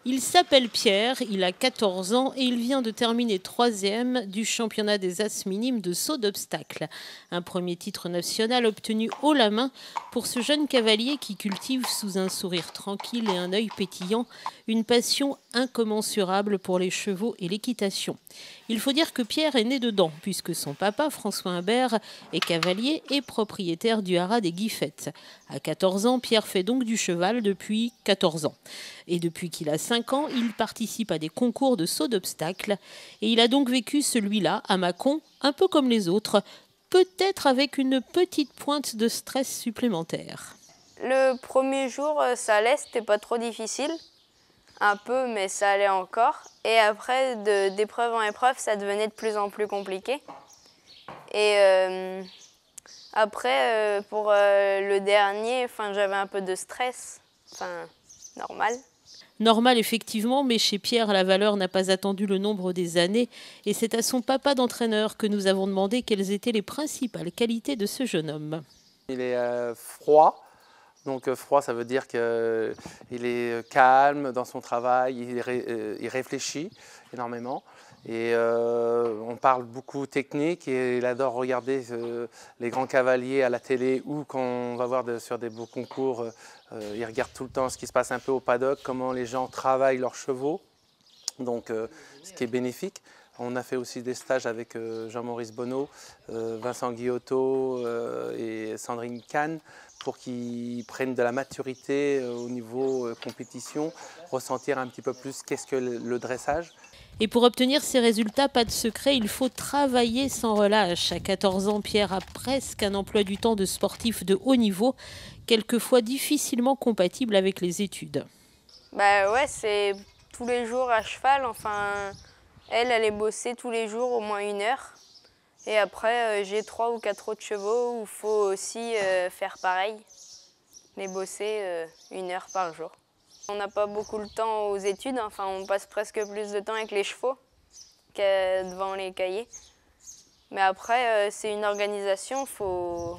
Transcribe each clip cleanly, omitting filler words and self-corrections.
Il s'appelle Pierre, il a 14 ans et il vient de terminer 3e du championnat des As minimes de saut d'obstacle. Un premier titre national obtenu haut la main pour ce jeune cavalier qui cultive sous un sourire tranquille et un œil pétillant une passion incommensurable pour les chevaux et l'équitation. Il faut dire que Pierre est né dedans puisque son papa, François Humbert, est cavalier et propriétaire du haras des Guiffettes. À 14 ans, Pierre fait donc du cheval depuis 14 ans. Et depuis qu'il a 5 ans, il participe à des concours de saut d'obstacles. Et il a donc vécu celui-là à Mâcon, un peu comme les autres, peut-être avec une petite pointe de stress supplémentaire. Le premier jour, ça allait, c'était pas trop difficile. Un peu, mais ça allait encore. Et après, d'épreuve en épreuve, ça devenait de plus en plus compliqué. Et après, pour le dernier, j'avais un peu de stress. Normal. Normal effectivement, mais chez Pierre, la valeur n'a pas attendu le nombre des années. Et c'est à son papa d'entraîneur que nous avons demandé quelles étaient les principales qualités de ce jeune homme. Il est froid. Donc froid, ça veut dire qu'il est calme dans son travail, il réfléchit énormément. Et on parle beaucoup technique et il adore regarder les grands cavaliers à la télé ou quand on va voir sur des beaux concours, il regarde tout le temps ce qui se passe un peu au paddock, comment les gens travaillent leurs chevaux, donc ce qui est bénéfique. On a fait aussi des stages avec Jean-Maurice Bonneau, Vincent Guillotot et Sandrine Kahn pour qu'ils prennent de la maturité au niveau compétition, ressentir un petit peu plus qu'est-ce que le dressage. Et pour obtenir ces résultats, pas de secret, il faut travailler sans relâche. À 14 ans, Pierre a presque un emploi du temps de sportif de haut niveau, quelquefois difficilement compatible avec les études. Ouais, c'est tous les jours à cheval, elle est bossée tous les jours au moins 1 heure. Et après, j'ai 3 ou 4 autres chevaux où il faut aussi faire pareil, les bosser 1 heure par jour. On n'a pas beaucoup le temps aux études, on passe presque plus de temps avec les chevaux que devant les cahiers. Mais après, c'est une organisation, faut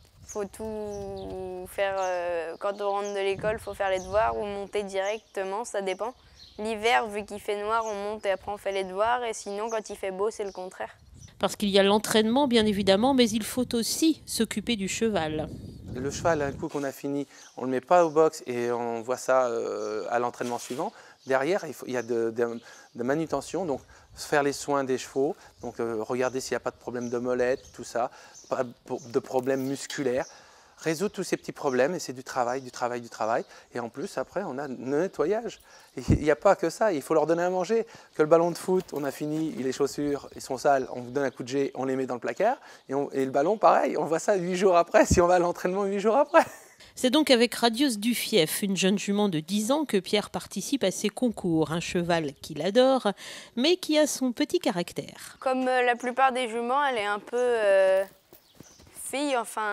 tout faire. Quand on rentre de l'école, il faut faire les devoirs ou monter directement, ça dépend. L'hiver, vu qu'il fait noir, on monte et après on fait les devoirs. Et sinon, quand il fait beau, c'est le contraire. Parce qu'il y a l'entraînement, bien évidemment, mais il faut aussi s'occuper du cheval. Le cheval, un coup qu'on a fini, on ne le met pas au box et on voit ça à l'entraînement suivant. Derrière, il y a de manutention, donc faire les soins des chevaux, donc regarder s'il n'y a pas de problème de molette, tout ça, pas de problème musculaire. Résoudre tous ces petits problèmes et c'est du travail, du travail, du travail. Et en plus, après, on a le nettoyage. Il n'y a pas que ça, il faut leur donner à manger. Que le ballon de foot, on a fini, les chaussures, ils sont sales, on vous donne un coup de jet, on les met dans le placard. Et le ballon, pareil, on voit ça 8 jours après, si on va à l'entraînement 8 jours après. C'est donc avec Radieuse Dufief, une jeune jument de 10 ans, que Pierre participe à ces concours. Un cheval qu'il adore, mais qui a son petit caractère. Comme la plupart des juments, elle est un peu fille,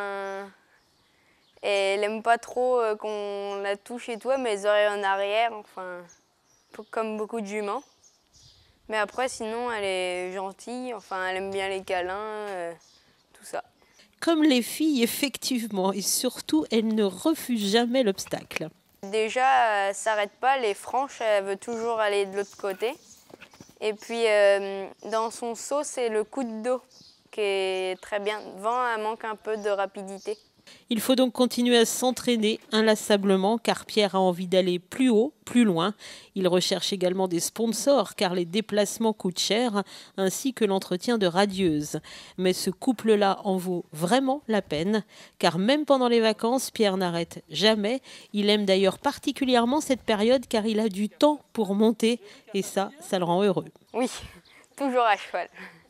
et elle n'aime pas trop qu'on la touche et tout, mais les oreilles en arrière, comme beaucoup de juments. Mais après, sinon, elle est gentille, elle aime bien les câlins, tout ça. Comme les filles, effectivement, et surtout, elle ne refuse jamais l'obstacle. Déjà, elle ne s'arrête pas, les franches, elle veut toujours aller de l'autre côté. Et puis, dans son saut, c'est le coup de dos qui est très bien. Devant, elle manque un peu de rapidité. Il faut donc continuer à s'entraîner inlassablement car Pierre a envie d'aller plus haut, plus loin. Il recherche également des sponsors car les déplacements coûtent cher ainsi que l'entretien de Radieuse. Mais ce couple-là en vaut vraiment la peine car même pendant les vacances, Pierre n'arrête jamais. Il aime d'ailleurs particulièrement cette période car il a du temps pour monter et ça le rend heureux. Oui, toujours à cheval.